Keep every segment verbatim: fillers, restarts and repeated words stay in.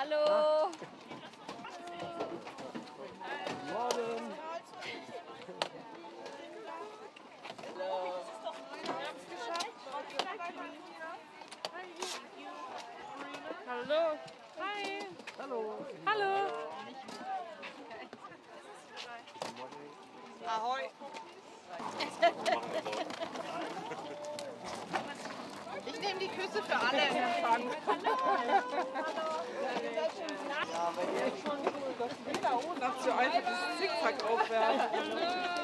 Hallo. Guten Morgen. Hallo. Hi. Hallo. Hallo. Ahoi. Ich nehme die Küsse für alle in Empfang. Ja, bei dir ist schon cool, dass jeder ohne dass so einfach das Zickzack aufwerfen.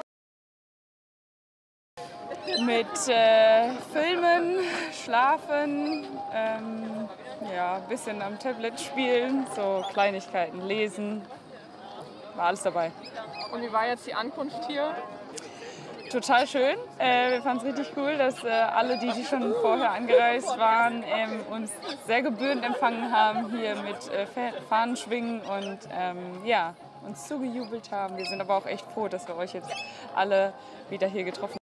Mit äh, Filmen, Schlafen, ähm, ja, ein bisschen am Tablet spielen, so Kleinigkeiten, lesen, war alles dabei. Und wie war jetzt die Ankunft hier? Total schön. Äh, wir fanden es richtig cool, dass äh, alle, die, die schon vorher angereist waren, ähm, uns sehr gebührend empfangen haben, hier mit äh, Fahnen schwingen und ähm, ja, uns zugejubelt haben. Wir sind aber auch echt froh, dass wir euch jetzt alle wieder hier getroffen haben.